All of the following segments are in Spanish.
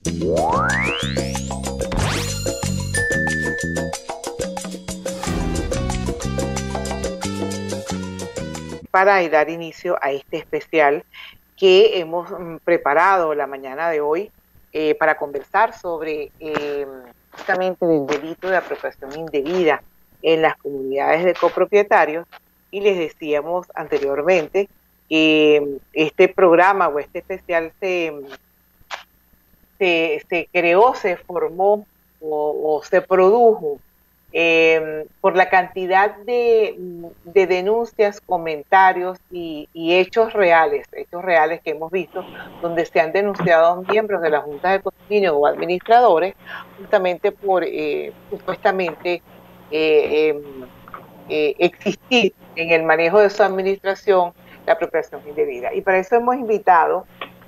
Para dar inicio a este especial que hemos preparado la mañana de hoy para conversar sobre justamente el delito de apropiación indebida en las comunidades de copropietarios. Y les decíamos anteriormente que este programa o este especial se creó, se formó o se produjo por la cantidad de denuncias, comentarios y hechos reales que hemos visto, donde se han denunciado miembros de la Junta de Condominio o administradores, justamente por supuestamente existir en el manejo de su administración la apropiación indebida. Y para eso hemos invitado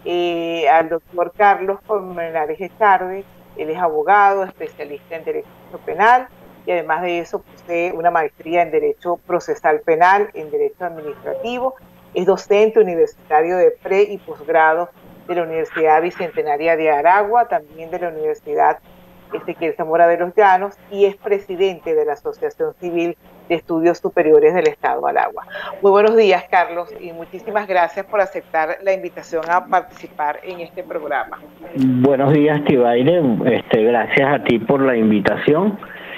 al doctor Carlos Colmenares Echarri. Él es abogado, especialista en Derecho Penal, y además de eso posee una maestría en Derecho Procesal Penal, en Derecho Administrativo. Es docente universitario de pre- y posgrado de la Universidad Bicentenaria de Aragua, también de la Universidad Ezequiel Zamora de los Llanos, y es presidente de la Asociación Civil de Estudios Superiores del Estado Aragua. Muy buenos días, Carlos, y muchísimas gracias por aceptar la invitación a participar en este programa. Buenos días, Tibaire. Gracias a ti por la invitación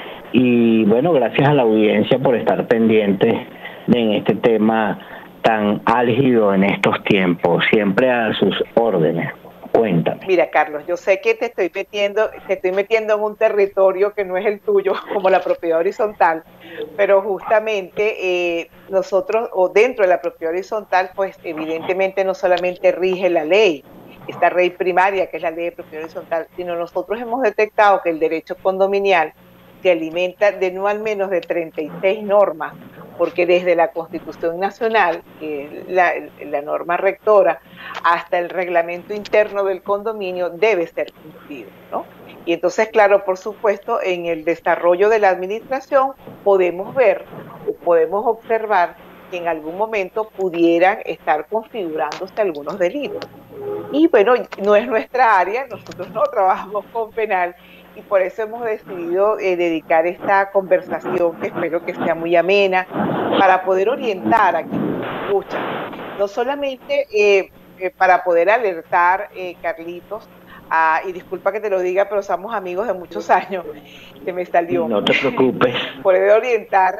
y bueno, gracias a la audiencia por estar pendiente en este tema tan álgido en estos tiempos, siempre a sus órdenes. Cuéntame. Mira, Carlos, yo sé que te estoy metiendo en un territorio que no es el tuyo, como la propiedad horizontal, pero justamente nosotros, o dentro de la propiedad horizontal, pues evidentemente no solamente rige la ley, esta ley primaria que es la ley de propiedad horizontal, sino nosotros hemos detectado que el derecho condominial se alimenta de no al menos de 36 normas, porque desde la Constitución Nacional, que es la norma rectora, hasta el reglamento interno del condominio debe ser cumplido, ¿no? Y entonces, claro, por supuesto, en el desarrollo de la administración podemos ver o podemos observar que en algún momento pudieran estar configurándose algunos delitos. Y bueno, no es nuestra área, nosotros no trabajamos con penal, y por eso hemos decidido dedicar esta conversación, que espero que sea muy amena, para poder orientar a quienes nos escuchan. No solamente para poder alertar, Carlitos, y disculpa que te lo diga, pero somos amigos de muchos años, se me salió. No te preocupes. Poder orientar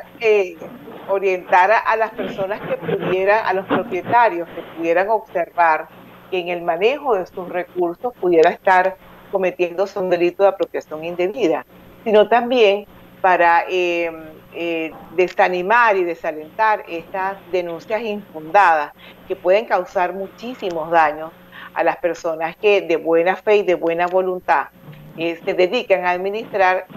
a las personas que pudieran, a los propietarios que pudieran observar que en el manejo de sus recursos pudiera estar cometiéndose un delito de apropiación indebida, sino también para desanimar y desalentar estas denuncias infundadas que pueden causar muchísimos daños a las personas que de buena fe y de buena voluntad se dedican a administrar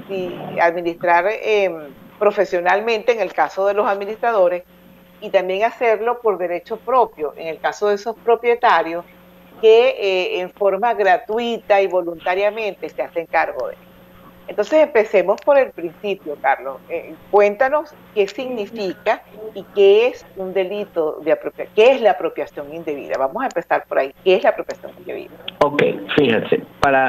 profesionalmente en el caso de los administradores, y también hacerlo por derecho propio en el caso de esos propietarios que en forma gratuita y voluntariamente se hacen cargo de él. Entonces empecemos por el principio, Carlos. Cuéntanos qué significa y qué es un delito de apropiación, qué es la apropiación indebida. Vamos a empezar por ahí. ¿Qué es la apropiación indebida? Ok, fíjense,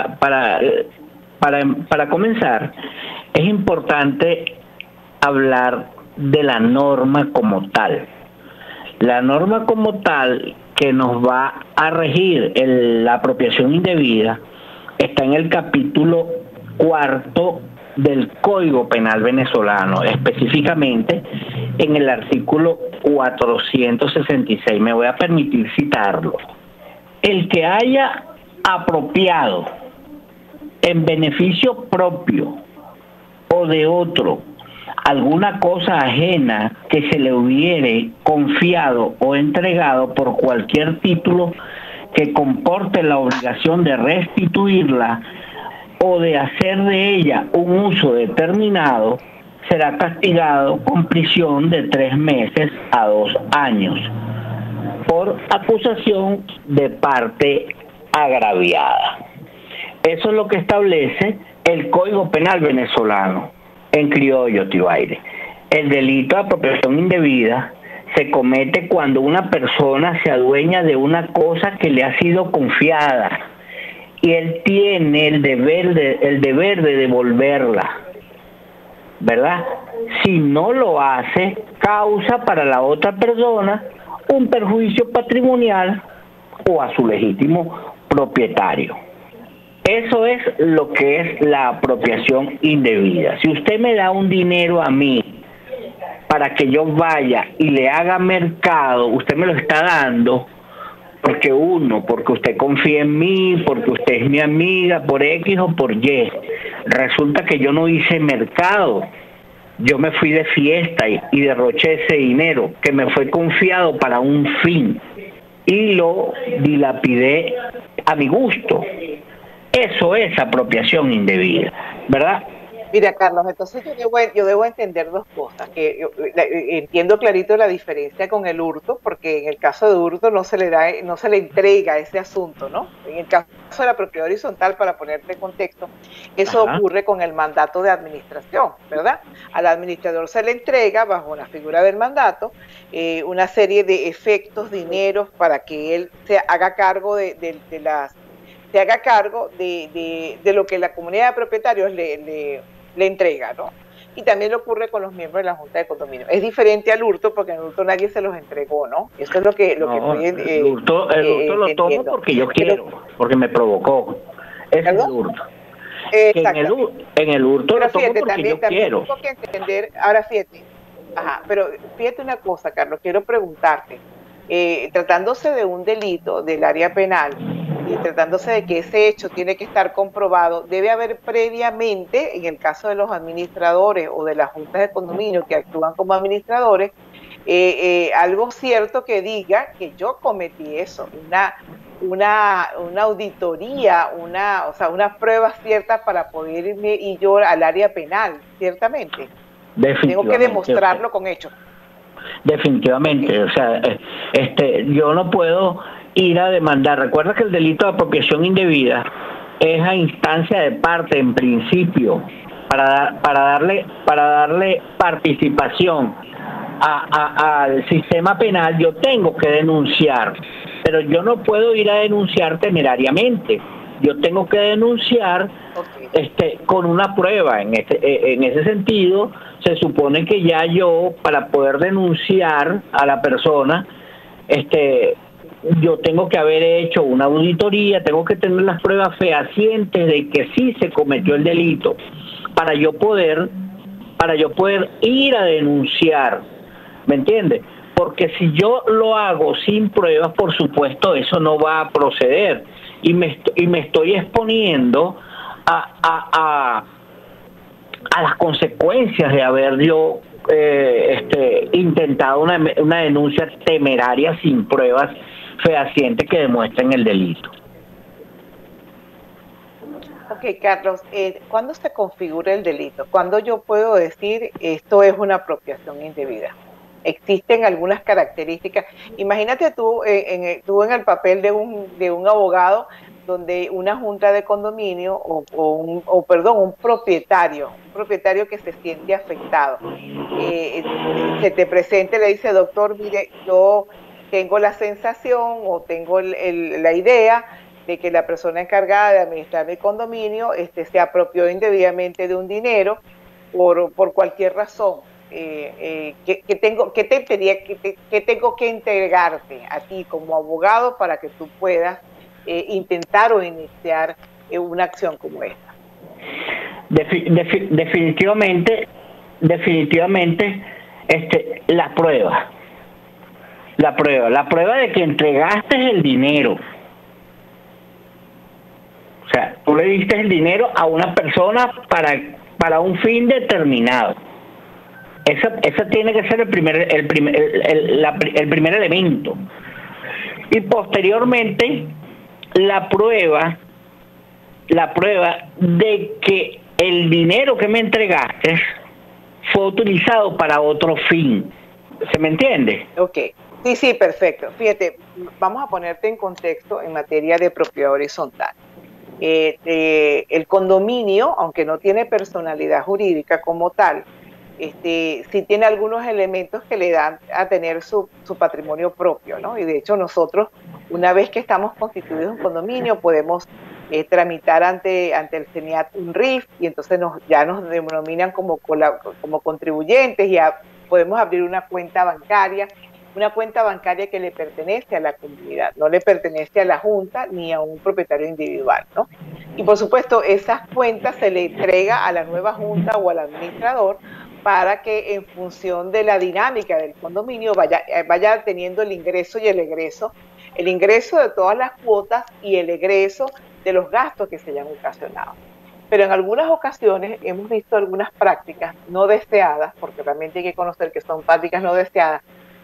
para comenzar, es importante hablar de la norma como tal. La norma como tal que nos va a regir la apropiación indebida está en el capítulo 4 del Código Penal venezolano, específicamente en el artículo 466. Me voy a permitir citarlo. El que haya apropiado en beneficio propio o de otro alguna cosa ajena que se le hubiere confiado o entregado por cualquier título que comporte la obligación de restituirla o de hacer de ella un uso determinado, será castigado con prisión de 3 meses a 2 años por acusación de parte agraviada. Eso es lo que establece el Código Penal venezolano. En criollo, Tibaire, el delito de apropiación indebida se comete cuando una persona se adueña de una cosa que le ha sido confiada y él tiene el deber de devolverla, ¿verdad? Si no lo hace, causa para la otra persona un perjuicio patrimonial o a su legítimo propietario. Eso es lo que es la apropiación indebida. Si usted me da un dinero a mí para que yo vaya y le haga mercado, usted me lo está dando porque usted confía en mí, porque usted es mi amiga, por X o por Y. Resulta que yo no hice mercado. Yo me fui de fiesta y derroché ese dinero que me fue confiado para un fin y lo dilapidé a mi gusto. Eso es apropiación indebida, ¿verdad? Mira, Carlos, entonces yo debo entender dos cosas. Entiendo clarito la diferencia con el hurto, porque en el caso de hurto no se le entrega ese asunto, ¿no? En el caso de la propiedad horizontal, para ponerte en contexto, eso ocurre con el mandato de administración, ¿verdad? Al administrador se le entrega, bajo la figura del mandato, una serie de efectos, dineros, para que él se haga cargo de lo que la comunidad de propietarios le entrega, ¿no? Y también le ocurre con los miembros de la Junta de Condominio. Es diferente al hurto, porque en el hurto nadie se los entregó, ¿no? Eso es lo que estoy el hurto lo tomo porque yo quiero, porque me provocó. Ese es el hurto. En el hurto lo tomo porque yo quiero. Tengo que entender, ahora fíjate, pero fíjate una cosa, Carlos, quiero preguntarte, tratándose de un delito del área penal, y tratándose de que ese hecho tiene que estar comprobado, debe haber previamente, en el caso de los administradores o de las juntas de condominio que actúan como administradores, algo cierto que diga que yo cometí eso, una auditoría, unas pruebas ciertas para poder irme y yo al área penal, ciertamente. Tengo que demostrarlo con hechos. Definitivamente, o sea, yo no puedo ir a demandar. Recuerda que el delito de apropiación indebida es a instancia de parte en principio para darle participación al sistema penal. Yo tengo que denunciar, pero yo no puedo ir a denunciar temerariamente. Yo tengo que denunciar con una prueba. En ese sentido, se supone que ya yo, para poder denunciar a la persona, yo tengo que haber hecho una auditoría, tengo que tener las pruebas fehacientes de que sí se cometió el delito para yo poder ir a denunciar, ¿me entiendes? Porque si yo lo hago sin pruebas, por supuesto, eso no va a proceder y me estoy exponiendo a las consecuencias de haber yo intentado una denuncia temeraria sin pruebas fehacientes que demuestren el delito. Ok, Carlos, ¿cuándo se configura el delito? ¿Cuándo yo puedo decir esto es una apropiación indebida? Existen algunas características. Imagínate tú en el papel de un abogado, donde una junta de condominio un propietario que se siente afectado, se te presenta y le dice: doctor, mire, yo tengo la sensación o tengo la idea de que la persona encargada de administrar mi condominio se apropió indebidamente de un dinero por cualquier razón. ¿Qué tengo que entregarte a ti como abogado para que tú puedas intentar o iniciar una acción como esta? Definitivamente la prueba de que entregaste el dinero. O sea, tú le diste el dinero a una persona para un fin determinado. Esa tiene que ser el primer elemento. Y posteriormente la prueba de que el dinero que me entregaste fue utilizado para otro fin. ¿Se me entiende? Ok. Sí, perfecto. Fíjate, vamos a ponerte en contexto en materia de propiedad horizontal. El condominio, aunque no tiene personalidad jurídica como tal, sí tiene algunos elementos que le dan a tener su patrimonio propio, ¿no? Y de hecho nosotros, una vez que estamos constituidos en condominio, podemos tramitar ante el CENIAT un RIF y entonces ya nos denominan como contribuyentes y ya podemos abrir una cuenta bancaria que le pertenece a la comunidad, no le pertenece a la Junta ni a un propietario individual, ¿no? Y por supuesto, esas cuentas se le entrega a la nueva Junta o al administrador para que en función de la dinámica del condominio vaya teniendo el ingreso y el ingreso de todas las cuotas y el egreso de los gastos que se hayan ocasionado. Pero en algunas ocasiones hemos visto algunas prácticas no deseadas, porque realmente hay que conocer que son prácticas no deseadas,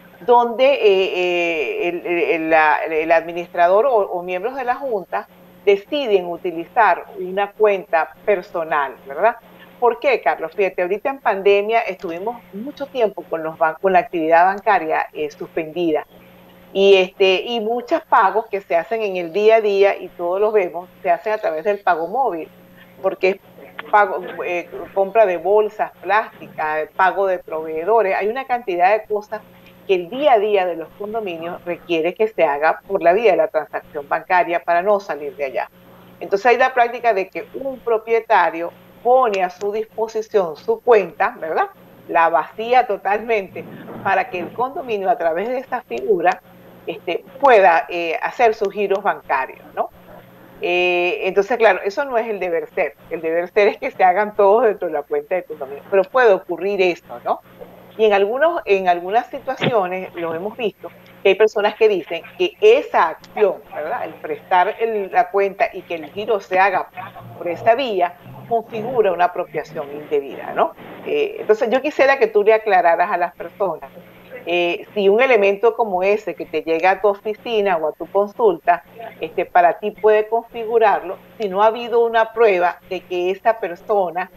donde el administrador o miembros de la Junta deciden utilizar una cuenta personal, ¿verdad? ¿Por qué, Carlos? Fíjate, ahorita en pandemia estuvimos mucho tiempo con la actividad bancaria suspendida y muchos pagos que se hacen en el día a día y todos los vemos, se hacen a través del pago móvil, porque es compra de bolsas plásticas, pago de proveedores, hay una cantidad de cosas que el día a día de los condominios requiere que se haga por la vía de la transacción bancaria para no salir de allá. Entonces hay la práctica de que un propietario pone a su disposición su cuenta, ¿verdad? La vacía totalmente para que el condominio a través de esta figura pueda hacer sus giros bancarios, ¿no? Entonces, claro, eso no es el deber ser. El deber ser es que se hagan todos dentro de la cuenta de condominio, pero puede ocurrir esto, ¿no? Y en algunas situaciones lo hemos visto, que hay personas que dicen que esa acción, ¿verdad? El prestar la cuenta y que el giro se haga por esa vía, configura una apropiación indebida, ¿no? Entonces yo quisiera que tú le aclararas a las personas si un elemento como ese que te llega a tu oficina o a tu consulta, para ti puede configurarlo, si no ha habido una prueba de que esa persona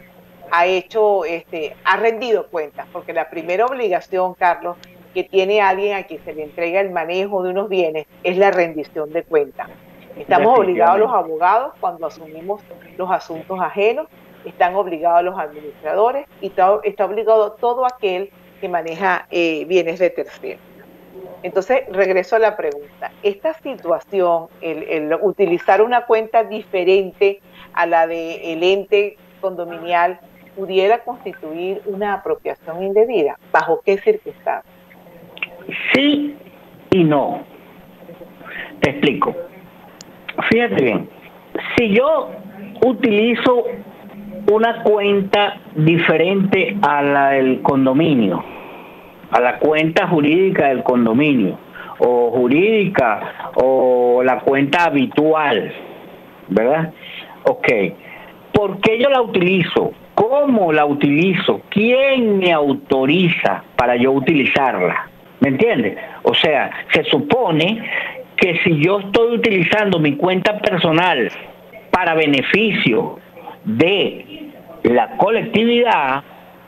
ha rendido cuentas, porque la primera obligación, Carlos, que tiene alguien a quien se le entrega el manejo de unos bienes es la rendición de cuentas. Estamos obligados los abogados cuando asumimos los asuntos ajenos, están obligados los administradores y está obligado todo aquel que maneja bienes de terceros. Entonces, regreso a la pregunta. Esta situación, el utilizar una cuenta diferente a la del ente condominial, ¿pudiera constituir una apropiación indebida? ¿Bajo qué circunstancias? Sí y no. Te explico. Fíjate bien, si yo utilizo una cuenta diferente a la del condominio, a la cuenta jurídica del condominio, o jurídica, o la cuenta habitual, ¿verdad? Ok. ¿Por qué yo la utilizo? ¿Cómo la utilizo? ¿Quién me autoriza para yo utilizarla? ¿Me entiendes? O sea, se supone que si yo estoy utilizando mi cuenta personal para beneficio de la colectividad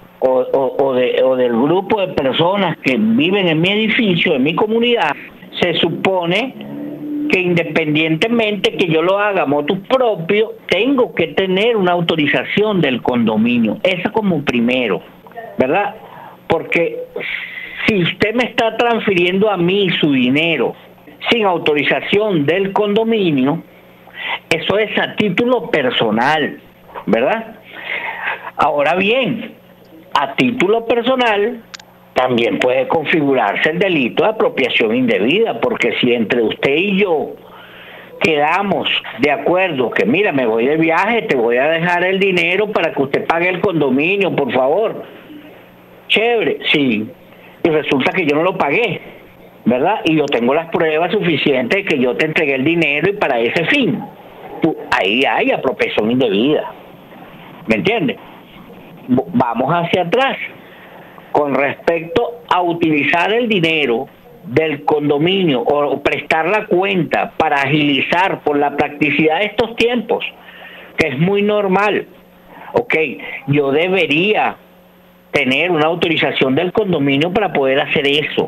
o del grupo de personas que viven en mi edificio, en mi comunidad, se supone que independientemente que yo lo haga a motu propio, tengo que tener una autorización del condominio. Eso como primero, ¿verdad? Porque si usted me está transfiriendo a mí su dinero sin autorización del condominio, eso es a título personal, ¿verdad? Ahora bien, a título personal también puede configurarse el delito de apropiación indebida, porque si entre usted y yo quedamos de acuerdo que mira, me voy de viaje, te voy a dejar el dinero para que usted pague el condominio, por favor. Chévere, sí. Y resulta que yo no lo pagué, ¿verdad? Y yo tengo las pruebas suficientes de que yo te entregué el dinero y para ese fin. Ahí hay apropiación indebida. ¿Me entiendes? Vamos hacia atrás. Con respecto a utilizar el dinero del condominio o prestar la cuenta para agilizar por la practicidad de estos tiempos, que es muy normal. Ok, yo debería tener una autorización del condominio para poder hacer eso.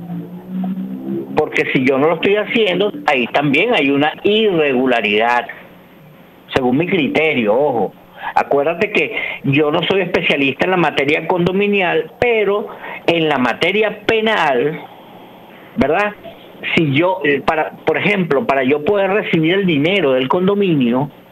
Porque si yo no lo estoy haciendo, ahí también hay una irregularidad, según mi criterio, ojo. Acuérdate que yo no soy especialista en la materia condominial, pero en la materia penal, ¿verdad? Si yo, por ejemplo, para yo poder recibir el dinero del condominio,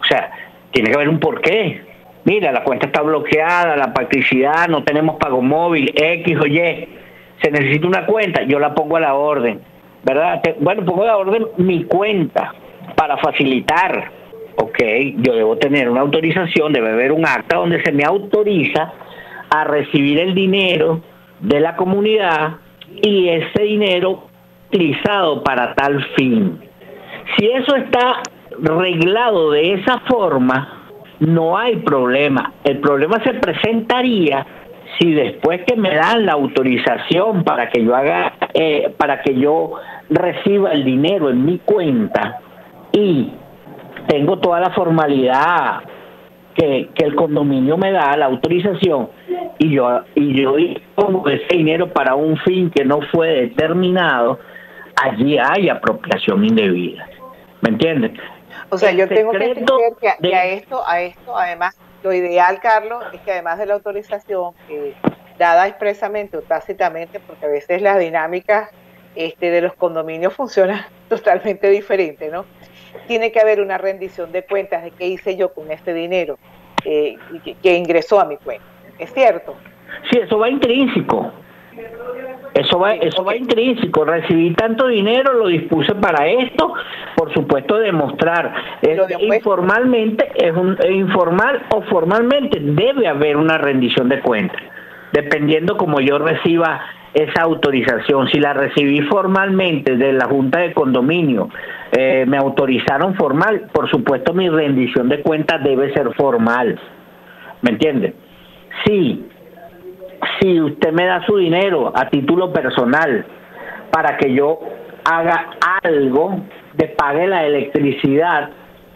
O sea, tiene que haber un porqué. Mira, la cuenta está bloqueada, la practicidad, no tenemos pago móvil, X o Y. Se necesita una cuenta, yo la pongo a la orden, ¿verdad? Bueno, pongo a la orden mi cuenta para facilitar. Ok, yo debo tener una autorización, debe haber un acta donde se me autoriza a recibir el dinero de la comunidad y ese dinero utilizado para tal fin. Si eso está reglado de esa forma, no hay problema. El problema se presentaría si después que me dan la autorización para que yo haga, para que yo reciba el dinero en mi cuenta y tengo toda la formalidad que el condominio me da, la autorización, y yo pongo ese dinero para un fin que no fue determinado, allí hay apropiación indebida. ¿Me entiendes? O sea, yo tengo que entender que a esto, además, lo ideal, Carlos, es que además de la autorización dada expresamente o tácitamente, porque a veces las dinámicas de los condominios funcionan totalmente diferente, ¿no? Tiene que haber una rendición de cuentas de qué hice yo con este dinero que ingresó a mi cuenta. ¿Es cierto? Sí, eso va intrínseco. Eso va intrínseco. Recibí tanto dinero, lo dispuse para esto, por supuesto demostrar. Informalmente, informal o formalmente, debe haber una rendición de cuentas, dependiendo como yo reciba esa autorización. Si la recibí formalmente de la Junta de Condominio, me autorizaron formal, por supuesto mi rendición de cuentas debe ser formal. ¿Me entiende? Sí. Si usted me da su dinero a título personal para que yo haga algo, de pague la electricidad,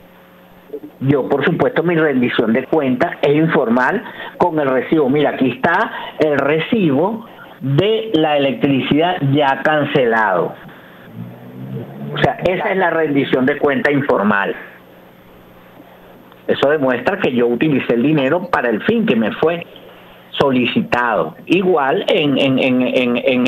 yo por supuesto mi rendición de cuentas es informal con el recibo. Mira, aquí está el recibo de la electricidad ya cancelado. O sea, esa es la rendición de cuenta informal. Eso demuestra que yo utilicé el dinero para el fin que me fue solicitado. Igual en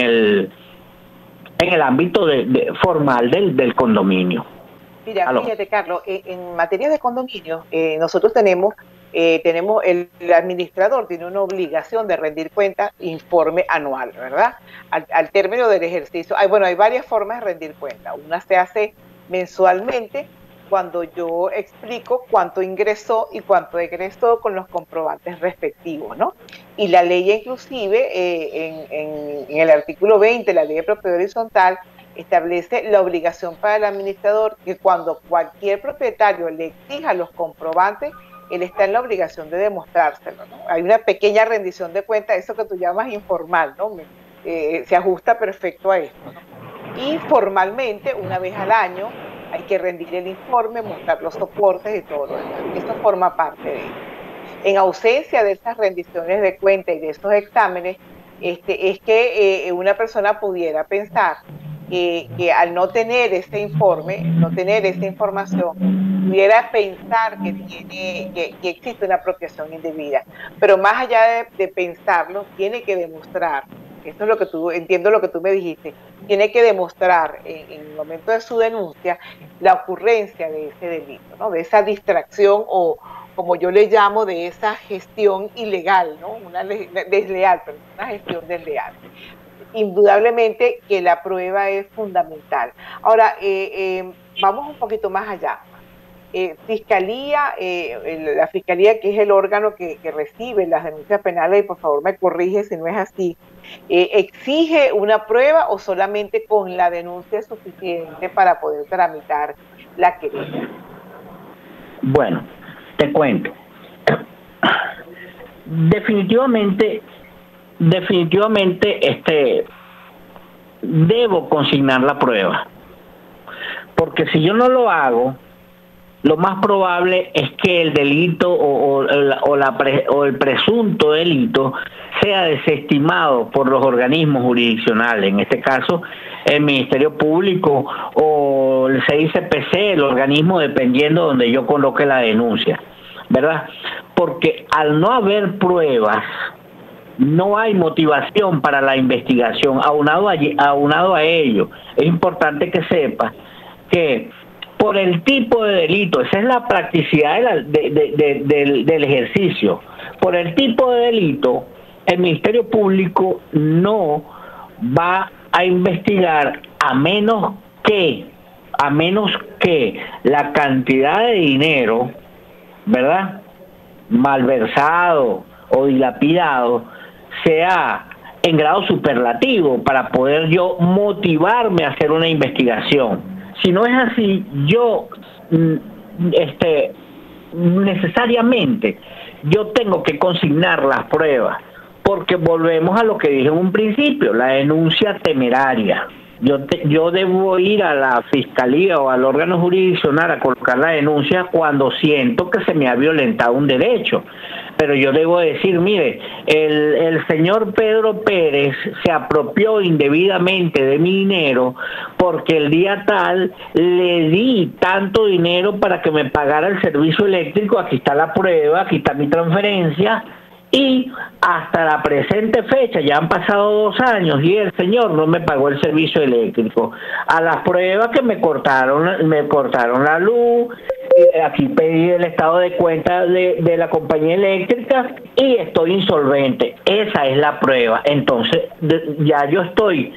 el ámbito formal del condominio. Mira, fíjate, Carlos, en materia de condominio, nosotros tenemos el administrador tiene una obligación de rendir cuenta, informe anual, ¿verdad? Al término del ejercicio. Hay varias formas de rendir cuenta. Una se hace mensualmente, cuando yo explico cuánto ingresó y cuánto egresó con los comprobantes respectivos, ¿no? Y la ley inclusive, en el artículo 20, la ley de propiedad horizontal, establece la obligación para el administrador que cuando cualquier propietario le exija los comprobantes, él está en la obligación de demostrárselo, ¿no? Hay una pequeña rendición de cuenta, eso que tú llamas informal, ¿no? Se ajusta perfecto a esto, ¿no? Y formalmente, una vez al año, hay que rendir el informe, mostrar los soportes y todo lo demás. Eso forma parte de ello. En ausencia de estas rendiciones de cuenta y de estos exámenes, es que una persona pudiera pensar que al no tener ese informe, no tener esa información, pudiera pensar que existe una apropiación indebida. Pero más allá de pensarlo, tiene que demostrar. Esto es entiendo lo que tú me dijiste, tiene que demostrar en el momento de su denuncia la ocurrencia de ese delito, ¿no? De esa distracción o, como yo le llamo, de esa gestión ilegal, ¿no? Desleal, pero una gestión desleal. Indudablemente que la prueba es fundamental. Ahora, vamos un poquito más allá. Fiscalía, la Fiscalía, que es el órgano que recibe las denuncias penales, y por favor me corrige si no es así, ¿exige una prueba o solamente con la denuncia es suficiente para poder tramitar la querella? Bueno, te cuento. Definitivamente, debo consignar la prueba, porque si yo no lo hago, lo más probable es que el delito o el presunto delito sea desestimado por los organismos jurisdiccionales, en este caso el Ministerio Público o el CICPC, el organismo dependiendo donde yo coloque la denuncia, ¿verdad? Porque al no haber pruebas, no hay motivación para la investigación. Aunado a ello, es importante que sepas que por el tipo de delito. Esa es la practicidad del ejercicio. Por el tipo de delito, el Ministerio Público no va a investigar a menos que la cantidad de dinero, ¿verdad?, malversado o dilapidado sea en grado superlativo para poder yo motivarme a hacer una investigación. Si no es así, yo necesariamente yo tengo que consignar las pruebas, porque volvemos a lo que dije en un principio, la denuncia temeraria. Yo debo ir a la fiscalía o al órgano jurisdiccional a colocar la denuncia cuando siento que se me ha violentado un derecho. Pero yo debo decir, mire, el señor Pedro Pérez se apropió indebidamente de mi dinero porque el día tal le di tanto dinero para que me pagara el servicio eléctrico, aquí está la prueba, aquí está mi transferencia. Y hasta la presente fecha, ya han pasado 2 años y el señor no me pagó el servicio eléctrico. A las pruebas que me cortaron la luz, aquí pedí el estado de cuenta de la compañía eléctrica y estoy insolvente. Esa es la prueba. Entonces, ya yo estoy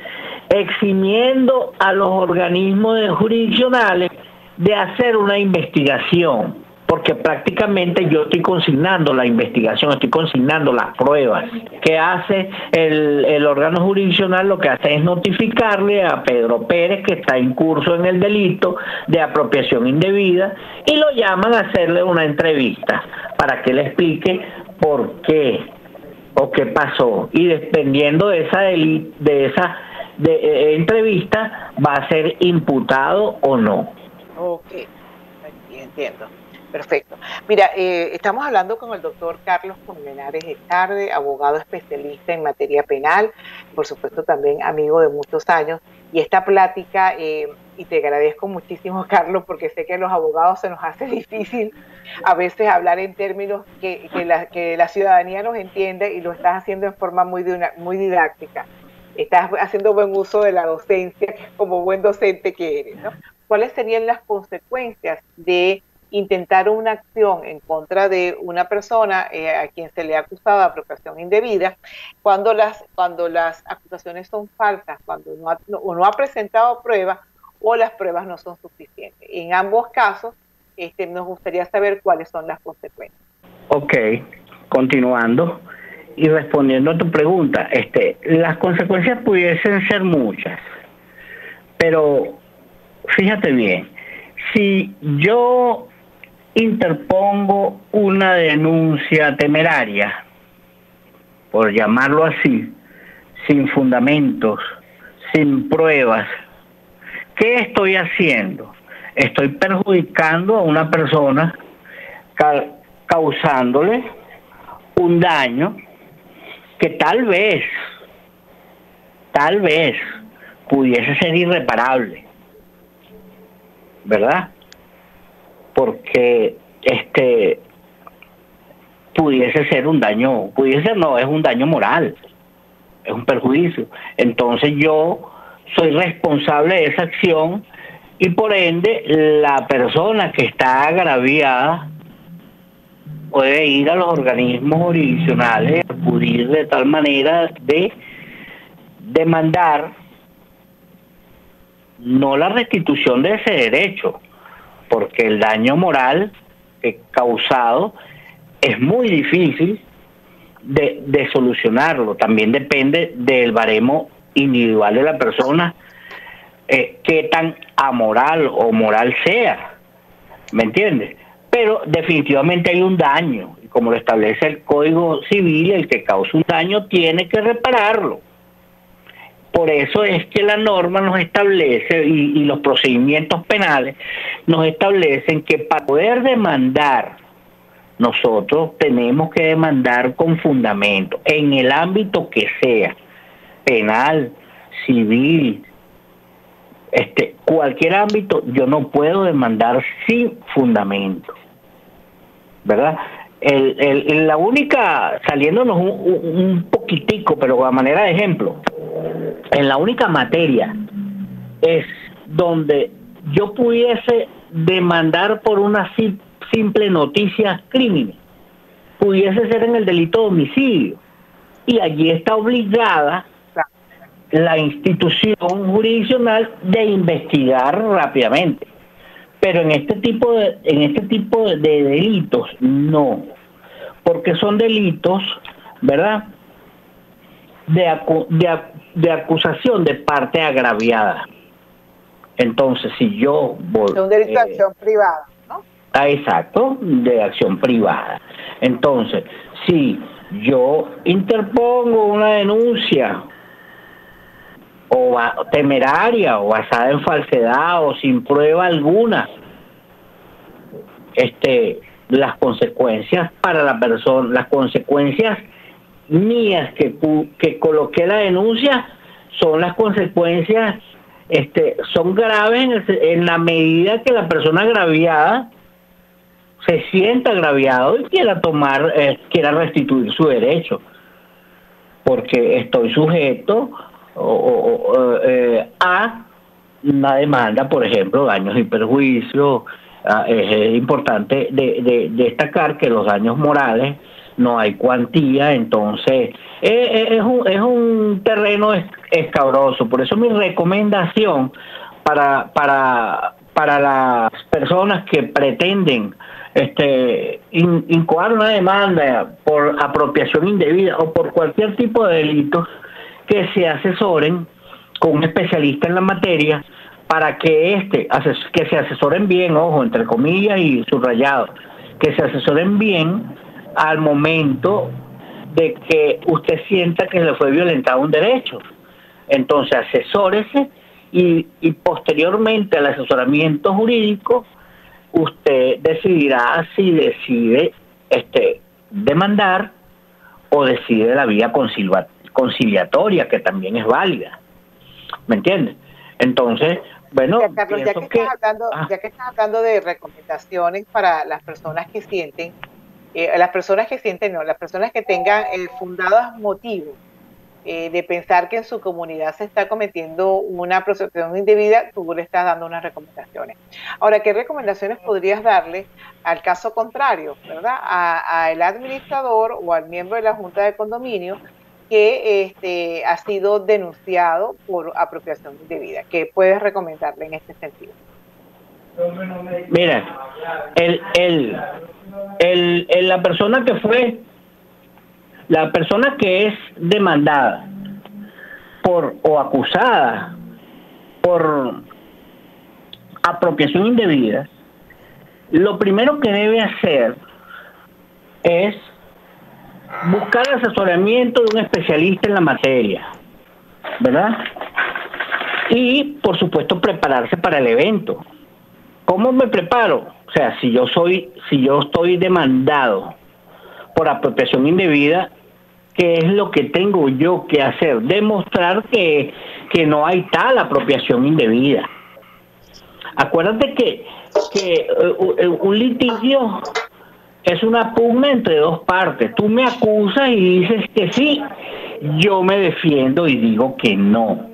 eximiendo a los organismos jurisdiccionales de hacer una investigación, porque prácticamente yo estoy consignando la investigación, estoy consignando las pruebas. ¿Qué hace el órgano jurisdiccional? Lo que hace es notificarle a Pedro Pérez que está en curso en el delito de apropiación indebida y lo llaman a hacerle una entrevista para que le explique por qué o qué pasó. Y dependiendo de esa entrevista va a ser imputado o no. Ok, entiendo. Perfecto. Mira, estamos hablando con el doctor Carlos Colmenares Echarde, abogado especialista en materia penal, por supuesto también amigo de muchos años, y esta plática, y te agradezco muchísimo, Carlos, porque sé que a los abogados se nos hace difícil a veces hablar en términos que la ciudadanía nos entiende, y lo estás haciendo en forma muy didáctica. Estás haciendo buen uso de la docencia como buen docente que eres, ¿no? ¿Cuáles serían las consecuencias de intentar una acción en contra de una persona a quien se le ha acusado de apropiación indebida cuando las acusaciones son falsas, cuando no ha presentado pruebas o las pruebas no son suficientes? En ambos casos, nos gustaría saber cuáles son las consecuencias. Ok, continuando y respondiendo a tu pregunta, las consecuencias pudiesen ser muchas, pero fíjate bien, si yo interpongo una denuncia temeraria, por llamarlo así, sin fundamentos, sin pruebas, ¿qué estoy haciendo? Estoy perjudicando a una persona, causándole un daño que tal vez pudiese ser irreparable, ¿verdad? Porque pudiese ser un daño, es un daño moral, es un perjuicio. Entonces yo soy responsable de esa acción y por ende la persona que está agraviada puede ir a los organismos jurisdiccionales, acudir de tal manera de demandar no la restitución de ese derecho, porque el daño moral causado es muy difícil de solucionarlo. También depende del baremo individual de la persona, qué tan amoral o moral sea, ¿me entiendes? Pero definitivamente hay un daño, y como lo establece el Código Civil, el que causa un daño tiene que repararlo. Por eso es que la norma nos establece, y los procedimientos penales nos establecen que para poder demandar, nosotros tenemos que demandar con fundamento, en el ámbito que sea, penal, civil, cualquier ámbito. Yo no puedo demandar sin fundamento, ¿verdad? La única, saliéndonos un poquitico, pero a manera de ejemplo, en la única materia es donde yo pudiese demandar por una simple noticia crimen. Pudiese ser en el delito de homicidio. Y allí está obligada la institución jurisdiccional de investigar rápidamente. Pero en este tipo de delitos no, porque son delitos, ¿verdad?, de acusación de parte agraviada. Entonces, si yo voy... Es un delito de acción privada, ¿no? Exacto, de acción privada. Entonces, si yo interpongo una denuncia o temeraria o basada en falsedad o sin prueba alguna, las consecuencias para la persona, las consecuencias mías que coloqué la denuncia son las consecuencias, son graves en la medida que la persona agraviada se sienta agraviado y quiera restituir su derecho, porque estoy sujeto a una demanda, por ejemplo, daños y perjuicios. Es importante de destacar que los daños morales no hay cuantía, entonces es un terreno escabroso. Por eso mi recomendación para las personas que pretenden incoar una demanda por apropiación indebida o por cualquier tipo de delito, que se asesoren con un especialista en la materia, para que que se asesoren bien, ojo, entre comillas y subrayado, que se asesoren bien al momento de que usted sienta que le fue violentado un derecho. Entonces asesórese y posteriormente al asesoramiento jurídico usted decidirá si decide demandar o decide la vía conciliatoria, que también es válida. ¿Me entiendes? Entonces, bueno, Carlos, ya que estás hablando de recomendaciones para las personas que sienten, las personas que tengan fundados motivos de pensar que en su comunidad se está cometiendo una prostitución indebida, tú le estás dando unas recomendaciones. Ahora, ¿qué recomendaciones podrías darle al caso contrario, verdad? Al administrador o al miembro de la Junta de Condominio que ha sido denunciado por apropiación indebida? ¿Qué puedes recomendarle en este sentido? Mira, la persona que es demandada o acusada por apropiación indebida, lo primero que debe hacer es buscar el asesoramiento de un especialista en la materia, ¿verdad? Y, por supuesto, prepararse para el evento. ¿Cómo me preparo? O sea, si yo estoy demandado por apropiación indebida, ¿qué es lo que tengo yo que hacer? Demostrar que no hay tal apropiación indebida. Acuérdate que un litigio es una pugna entre dos partes. Tú me acusas y dices que sí, yo me defiendo y digo que no.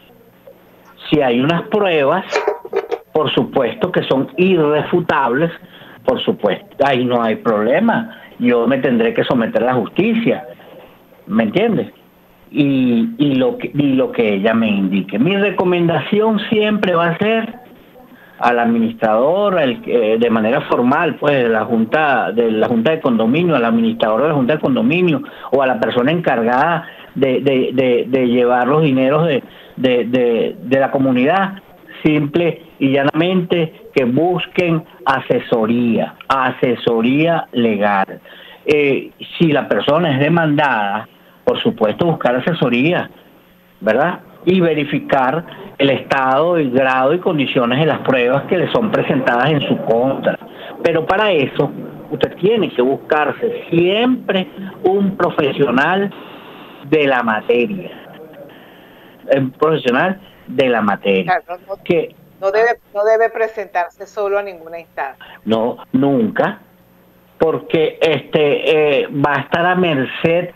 Si hay unas pruebas, por supuesto que son irrefutables, por supuesto, ahí no hay problema. Yo me tendré que someter a la justicia, ¿me entiendes? Y lo que ella me indique. Mi recomendación siempre va a ser al administrador, de manera formal, pues, de la junta de condominio, al administrador de la junta de condominio o a la persona encargada de llevar los dineros de la comunidad, simple y llanamente que busquen asesoría legal. Si la persona es demandada, por supuesto buscar asesoría, ¿verdad? Y verificar el estado, el grado y condiciones de las pruebas que le son presentadas en su contra. Pero para eso usted tiene que buscarse siempre un profesional de la materia. Un profesional de la materia. Claro, no debe presentarse solo a ninguna instancia. No, nunca, porque va a estar a merced,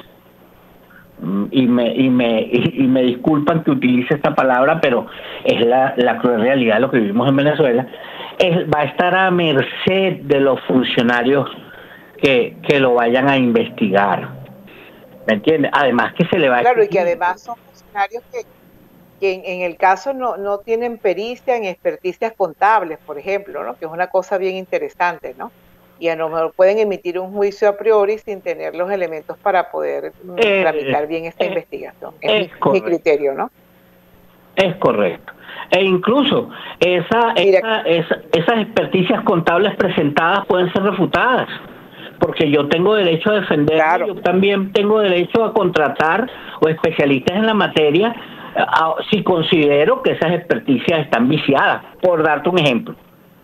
y me disculpan que utilice esta palabra, pero es la cruel realidad de lo que vivimos en Venezuela, va a estar a merced de los funcionarios que lo vayan a investigar. ¿Me entiendes? Además que se le va a Claro, y que además son funcionarios que en el caso no tienen pericia en experticias contables, por ejemplo, ¿no? Que es una cosa bien interesante, ¿no? Y a lo mejor pueden emitir un juicio a priori sin tener los elementos para poder tramitar bien esta investigación. Es mi criterio, ¿no? Es correcto. E incluso esas experticias contables presentadas pueden ser refutadas, porque yo tengo derecho a defenderme, claro. Yo también tengo derecho a contratar o especialistas en la materia si considero que esas experticias están viciadas, por darte un ejemplo.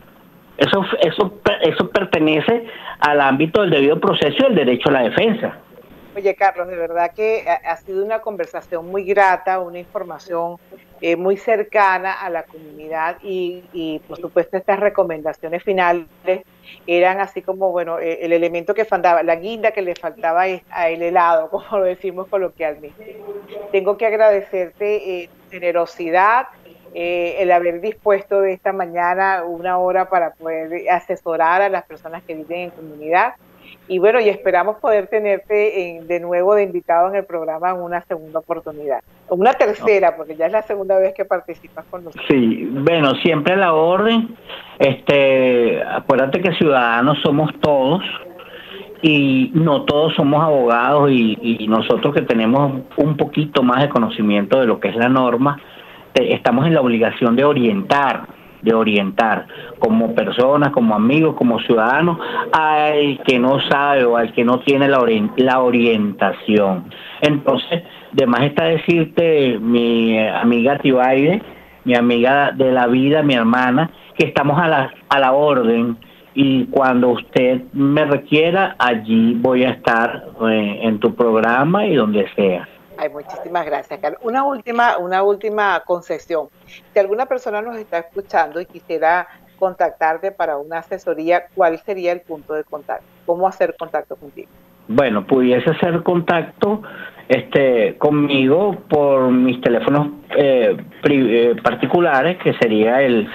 Eso pertenece al ámbito del debido proceso y el derecho a la defensa. Oye, Carlos, de verdad que ha sido una conversación muy grata, una información muy cercana a la comunidad y por supuesto estas recomendaciones finales eran así como, bueno, el elemento que faltaba, la guinda que le faltaba a el helado, como lo decimos coloquialmente. Tengo que agradecerte tu generosidad, el haber dispuesto de esta mañana una hora para poder asesorar a las personas que viven en comunidad. Y bueno, y esperamos poder tenerte de nuevo de invitado en el programa en una segunda oportunidad. O una tercera, porque ya es la segunda vez que participas con nosotros. Sí, bueno, siempre a la orden. Acuérdate que ciudadanos somos todos y no todos somos abogados y nosotros que tenemos un poquito más de conocimiento de lo que es la norma, estamos en la obligación de orientar como personas, como amigos, como ciudadanos, al que no sabe o al que no tiene la orientación. Entonces, de más está decirte, mi amiga Tibaire, mi amiga de la vida, mi hermana, que estamos a la orden, y cuando usted me requiera, allí voy a estar en tu programa y donde sea. Ay, muchísimas gracias, Carlos. Una última concesión. Si alguna persona nos está escuchando y quisiera contactarte para una asesoría, ¿cuál sería el punto de contacto? ¿Cómo hacer contacto contigo? Bueno, pudiese hacer contacto conmigo por mis teléfonos particulares, que sería el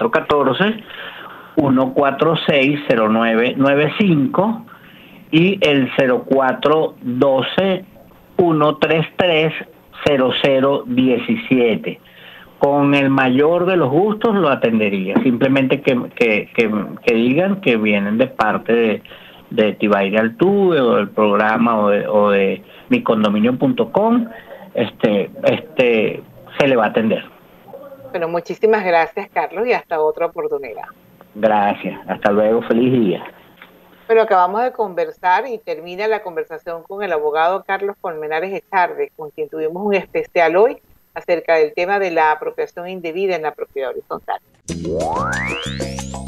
0414-146-0995 y el 0412-133-0017. Con el mayor de los gustos lo atendería. Simplemente que digan que vienen de parte de Tibaire Altuve o del programa o de micondominio.com, se le va a atender. Bueno, muchísimas gracias, Carlos, y hasta otra oportunidad. Gracias. Hasta luego. Feliz día. Pero acabamos de conversar y termina la conversación con el abogado Carlos Colmenares Echarde, con quien tuvimos un especial hoy acerca del tema de la apropiación indebida en la propiedad horizontal.